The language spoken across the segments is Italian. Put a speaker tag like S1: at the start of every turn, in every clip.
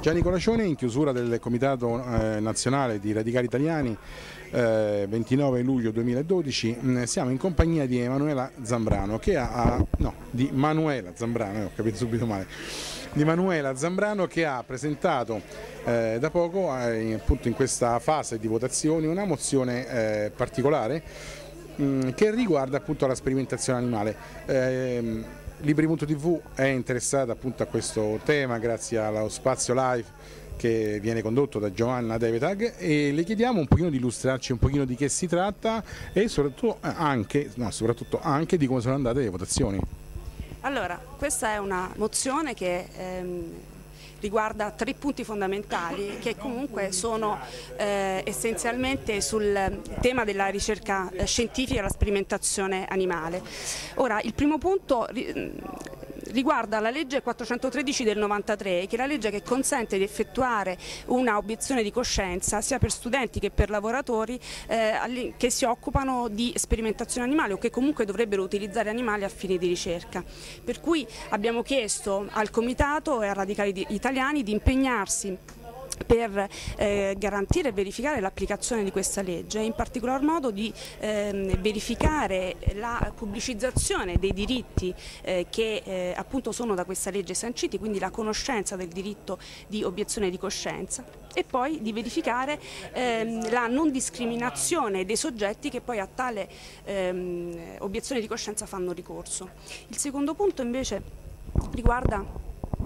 S1: Gianni Colacione in chiusura del Comitato Nazionale di Radicali Italiani 29 luglio 2012, siamo in compagnia di Emanuela Zambrano che di Manuela Zambrano, ho capito subito male, di Manuela Zambrano che ha presentato da poco appunto in questa fase di votazioni una mozione particolare che riguarda appunto la sperimentazione animale. Libri.tv è interessata appunto a questo tema grazie allo spazio live che viene condotto da Giovanna Devetag e le chiediamo un pochino di illustrarci un pochino di che si tratta e soprattutto anche di come sono andate le votazioni.
S2: Allora, questa è una mozione che riguarda 3 punti fondamentali che comunque sono essenzialmente sul tema della ricerca scientifica e la sperimentazione animale. Ora, il primo punto riguarda la legge 413 del 93, che è la legge che consente di effettuare una obiezione di coscienza sia per studenti che per lavoratori che si occupano di sperimentazione animale o che comunque dovrebbero utilizzare animali a fini di ricerca. Per cui abbiamo chiesto al Comitato e a Radicali Italiani di impegnarsi per garantire e verificare l'applicazione di questa legge e in particolar modo di verificare la pubblicizzazione dei diritti che appunto sono da questa legge sanciti, quindi la conoscenza del diritto di obiezione di coscienza e poi di verificare la non discriminazione dei soggetti che poi a tale obiezione di coscienza fanno ricorso. Il secondo punto invece riguarda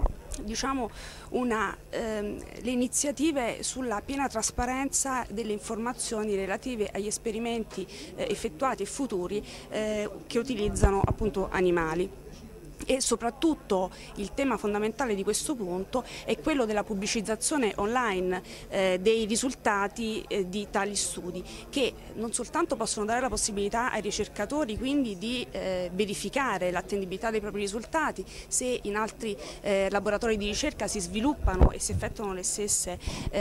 S2: le iniziative sulla piena trasparenza delle informazioni relative agli esperimenti effettuati e futuri che utilizzano appunto animali. E soprattutto il tema fondamentale di questo punto è quello della pubblicizzazione online dei risultati di tali studi, che non soltanto possono dare la possibilità ai ricercatori quindi di verificare l'attendibilità dei propri risultati, se in altri laboratori di ricerca si sviluppano e si effettuano le stesse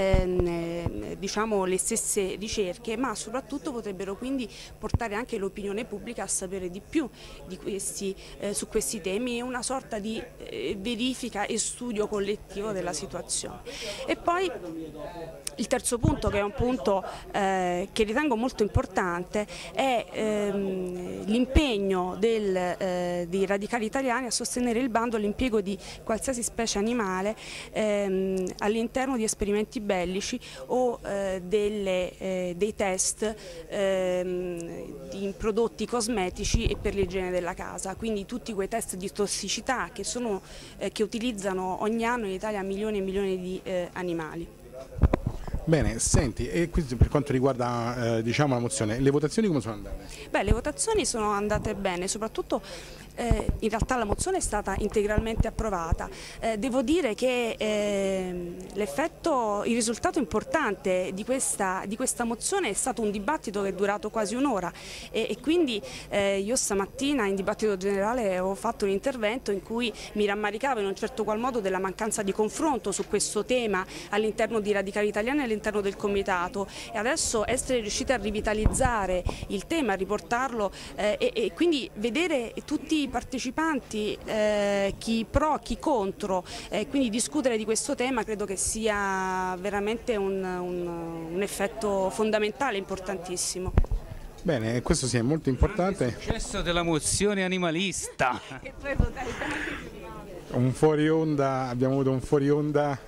S2: ricerche, ma soprattutto potrebbero quindi portare anche l'opinione pubblica a sapere di più su questi temi, una sorta di verifica e studio collettivo della situazione. E poi il terzo punto, che è un punto che ritengo molto importante, è l'impegno dei Radicali Italiani a sostenere il bando all'impiego di qualsiasi specie animale all'interno di esperimenti bellici o dei test in prodotti cosmetici e per l'igiene della casa, quindi tutti quei test di tossicità che utilizzano ogni anno in Italia milioni e milioni di animali.
S1: Bene, senti, e quindi per quanto riguarda la mozione, le votazioni come sono andate?
S2: Beh, le votazioni sono andate bene, soprattutto in realtà la mozione è stata integralmente approvata. Devo dire che il risultato importante di questa mozione è stato un dibattito che è durato quasi un'ora e quindi io stamattina in dibattito generale ho fatto un intervento in cui mi rammaricavo in un certo qual modo della mancanza di confronto su questo tema all'interno di Radicali Italiani e all'interno del Comitato, e adesso essere riusciti a rivitalizzare il tema, a riportarlo e quindi vedere tutti i partecipanti, chi pro, chi contro, quindi discutere di questo tema credo che sia veramente un effetto fondamentale, importantissimo.
S1: Bene, questo sì è molto importante.
S3: Il successo della mozione animalista.
S1: Un fuori onda, abbiamo avuto un fuori onda.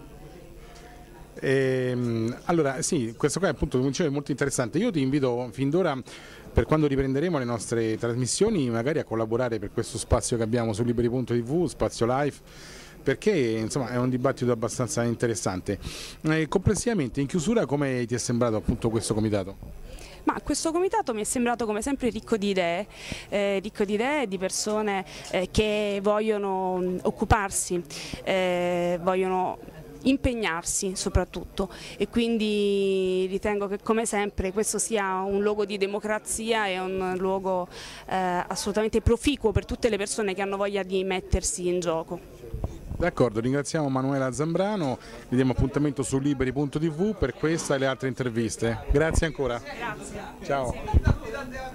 S1: Allora sì, questo qua è appunto è molto interessante. Io ti invito fin d'ora, per quando riprenderemo le nostre trasmissioni, magari a collaborare per questo spazio che abbiamo su Liberi.tv, spazio live, perché insomma è un dibattito abbastanza interessante. Complessivamente, in chiusura, come ti è sembrato appunto questo comitato?
S2: Ma questo comitato mi è sembrato come sempre ricco di idee, di persone che vogliono occuparsi, vogliono impegnarsi soprattutto, e quindi ritengo che come sempre questo sia un luogo di democrazia e un luogo assolutamente proficuo per tutte le persone che hanno voglia di mettersi in gioco.
S1: D'accordo, ringraziamo Manuela Zambrano, vi diamo appuntamento su Liberi.tv per questa e le altre interviste. Grazie ancora.
S2: Grazie.
S1: Ciao.